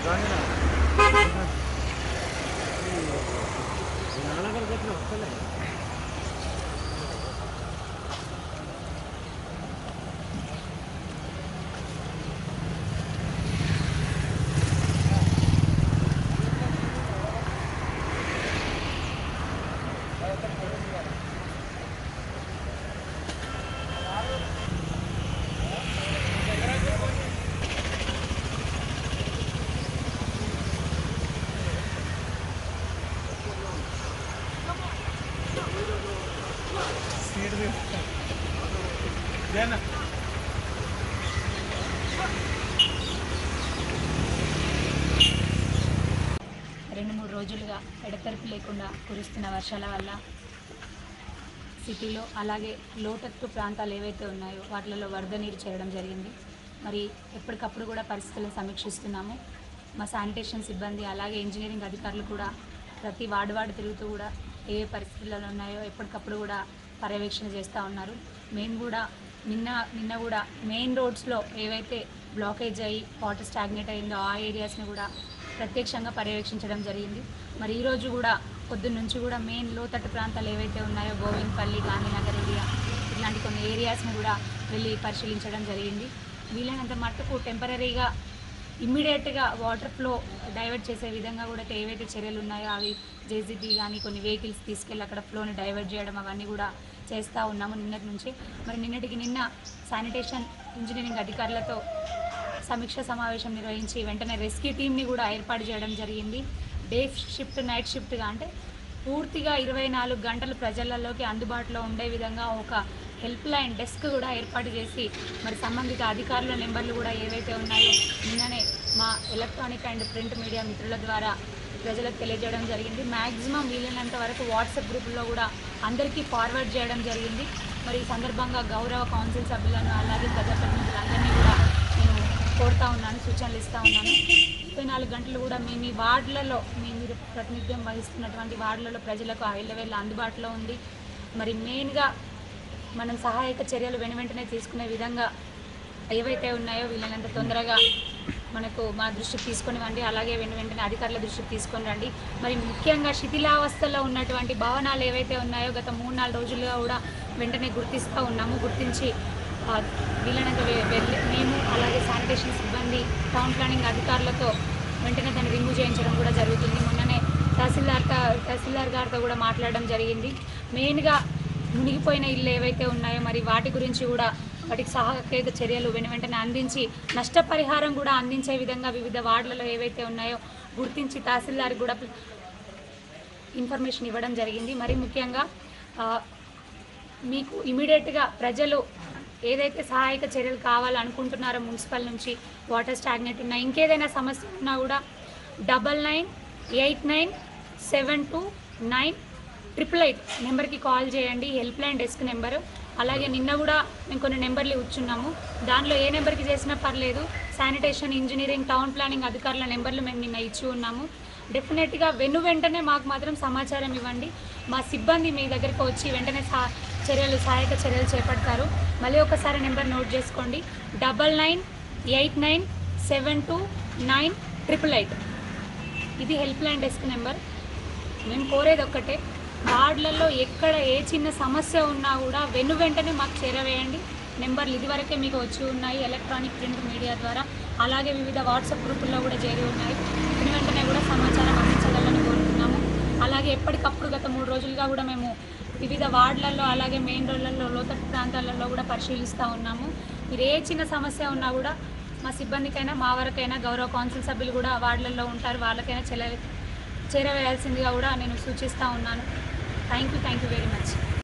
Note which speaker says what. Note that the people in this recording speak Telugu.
Speaker 1: రెండు మూడు రోజులుగా ఎడతెరిపి లేకుండా కురుస్తున్న వర్షాల వల్ల సిటీలో అలాగే లోతట్టు ప్రాంతాలు ఏవైతే ఉన్నాయో వాటిలలో వరద నీరు చేరడం జరిగింది. మరి ఎప్పటికప్పుడు కూడా పరిస్థితులను సమీక్షిస్తున్నాము. మా శానిటేషన్ సిబ్బంది అలాగే ఇంజనీరింగ్ అధికారులు కూడా ప్రతి వార్డు తిరుగుతూ కూడా ఏ పరిస్థితులలో ఉన్నాయో ఎప్పటికప్పుడు కూడా పర్యవేక్షణ చేస్తూ ఉన్నారు. మేము కూడా నిన్న కూడా మెయిన్ రోడ్స్లో ఏవైతే బ్లాకేజ్ అయ్యి వాటర్ స్టాగ్నేట్ అయిందో ఆ ఏరియాస్ని కూడా ప్రత్యక్షంగా పర్యవేక్షించడం జరిగింది. మరి ఈరోజు కూడా పొద్దున్న నుంచి కూడా మెయిన్ లోతట్టు ప్రాంతాలు ఏవైతే ఉన్నాయో గోవిందపల్లి, గాంధీనగర్ ఏరియా ఇలాంటి కొన్ని ఏరియాస్ని కూడా వెళ్ళి పరిశీలించడం జరిగింది. వీలైనంత మట్టుకు టెంపరీగా ఇమ్మీడియట్గా వాటర్ ఫ్లో డైవర్ట్ చేసే విధంగా కూడా ఏవైతే చర్యలు ఉన్నాయో అవి జేసీబీ కానీ కొన్ని వెహికల్స్ తీసుకెళ్ళి అక్కడ ఫ్లోని డైవర్ట్ చేయడం అవన్నీ కూడా చేస్తూ ఉన్నాము నిన్నటి నుంచి. మరి నిన్న శానిటేషన్ ఇంజనీరింగ్ అధికారులతో సమీక్ష సమావేశం నిర్వహించి వెంటనే రెస్క్యూ టీమ్ని కూడా ఏర్పాటు చేయడం జరిగింది. డే షిఫ్ట్, నైట్ షిఫ్ట్గా అంటే పూర్తిగా 24 గంటలు ప్రజలలోకి అందుబాటులో ఉండే విధంగా ఒక హెల్ప్ లైన్ డెస్క్ కూడా ఏర్పాటు చేసి మరి సంబంధిత అధికారుల నెంబర్లు కూడా ఏవైతే ఉన్నాయో నిన్ననే మా ఎలక్ట్రానిక్ అండ్ ప్రింట్ మీడియా మిత్రుల ద్వారా ప్రజలకు తెలియజేయడం జరిగింది. మ్యాక్సిమం వీలైనంత వరకు వాట్సాప్ గ్రూపుల్లో కూడా అందరికీ ఫార్వర్డ్ చేయడం జరిగింది. మరి ఈ సందర్భంగా గౌరవ కౌన్సిల్ సభ్యులను అలాగే ప్రజాప్రతినిధులందరినీ కూడా నేను కోరుతా ఉన్నాను, సూచనలు ఇస్తూ ఉన్నాను. 24 గంటలు కూడా మీ వార్డులలో మీరు ప్రాతినిధ్యం వహిస్తున్నటువంటి వార్డులలో ప్రజలకు ఐళ్ళవేళ్ళ అందుబాటులో ఉంది. మరి మెయిన్గా మనం సహాయక చర్యలు వెంటనే తీసుకునే విధంగా ఏవైతే ఉన్నాయో వీళ్ళనంత తొందరగా మనకు మా దృష్టికి తీసుకొని రండి, అలాగే వెంటనే అధికారుల దృష్టికి తీసుకొని రండి. మరి ముఖ్యంగా శిథిలావస్థలో ఉన్నటువంటి భవనాలు ఏవైతే ఉన్నాయో గత 3-4 రోజులుగా కూడా వెంటనే గుర్తిస్తూ ఉన్నాము. గుర్తించి వీళ్ళనంత మేము అలాగే శానిటేషన్ సిబ్బంది, టౌన్ ప్లానింగ్ అధికారులతో వెంటనే దాన్ని రిమూవ్ చేయించడం కూడా జరుగుతుంది. మొన్ననే తహసీల్దార్ గారితో కూడా మాట్లాడడం జరిగింది. మెయిన్గా మునిగిపోయిన ఇళ్ళు ఏవైతే ఉన్నాయో మరి వాటి గురించి కూడా వాటికి సహాయక చర్యలు వెంటనే అందించి నష్టపరిహారం కూడా అందించే విధంగా వివిధ వార్డులలో ఏవైతే ఉన్నాయో గుర్తించి తహసీల్దార్ కూడా ఇన్ఫర్మేషన్ ఇవ్వడం జరిగింది. మరి ముఖ్యంగా మీకు ఇమీడియట్గా ప్రజలు ఏదైతే సహాయక చర్యలు కావాలనుకుంటున్నారో మున్సిపల్ నుంచి వాటర్ స్టాగ్నేట్ ఉన్నా ఇంకేదైనా సమస్య ఉన్నా కూడా 9989729888 నెంబర్కి కాల్ చేయండి. Help line desk number. అలాగే నిన్న కూడా మేము కొన్ని నెంబర్లు ఇచ్చున్నాము. దానిలో ఏ నెంబర్కి చేసినా పర్లేదు. శానిటేషన్, ఇంజనీరింగ్, టౌన్ ప్లానింగ్ అధికారుల నెంబర్లు మేము నిన్న ఇచ్చి ఉన్నాము. డెఫినెట్గా వెంటనే మాకు మాత్రం సమాచారం ఇవ్వండి. మా సిబ్బంది మీ దగ్గరికి వచ్చి వెంటనే సహాయక చర్యలు చేపడతారు. మళ్ళీ ఒకసారి నెంబర్ నోట్ చేసుకోండి. 9989729888. ఇది హెల్ప్ లైన్ డెస్క్ నెంబర్. మేము కోరేది ఒక్కటే, వార్డులలో ఎక్కడ ఏ చిన్న సమస్య ఉన్నా కూడా వెంటనే మాకు చేరవేయండి. నెంబర్లు ఇదివరకే మీకు వచ్చి ఉన్నాయి ఎలక్ట్రానిక్ ప్రింట్ మీడియా ద్వారా, అలాగే వివిధ వాట్సాప్ గ్రూపుల్లో కూడా చేరి ఉన్నాయి. వెంటనే కూడా సమాచారం అందించగలని కోరుతున్నాము. అలాగే ఎప్పటికప్పుడు గత 3 రోజులుగా కూడా మేము వివిధ వార్డులలో అలాగే మెయిన్ రోడ్లలో లోతట్టు ప్రాంతాలలో కూడా పరిశీలిస్తూ ఉన్నాము. మీరు ఏ చిన్న సమస్య ఉన్నా కూడా మా సిబ్బందికైనా మా వరకైనా గౌరవ కౌన్సిల్ సభ్యులు కూడా వార్డులలో ఉంటారు, వాళ్ళకైనా చేరవేయాల్సిందిగా కూడా నేను సూచిస్తూ ఉన్నాను. Thank you very much.